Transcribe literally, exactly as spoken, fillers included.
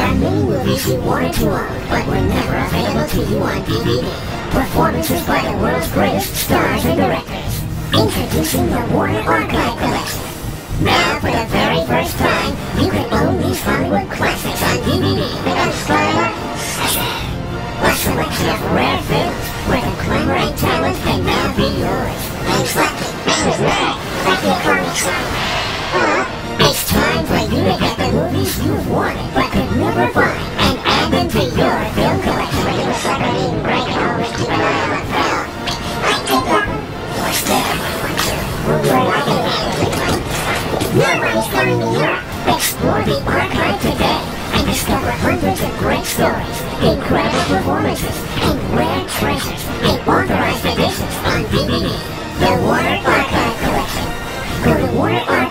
are many movies you wanted to own, but were never available to you on D V D. Performances by the world's greatest stars and directors. Introducing the Warner Archive Collection. Now, for the very first time, you can own these Hollywood classics on D V D without spoiler. A selection of rare films where the glamour and talent can now be yours. Thanks, Lucky. This is Ray. Thank you for me, son. Uh, it's time for you to get the movies you've wanted but could never find and add them to your film collection. When you were seconding, right now, we keep an eye on the film. I did that. What's that? We're liking it. Nobody's going to Europe. Explore the archive today and discover hundreds of great stories, incredible performances, and rare treasures in authorized editions on D V D. The Warner Archive Collection. Go to Warner Archive.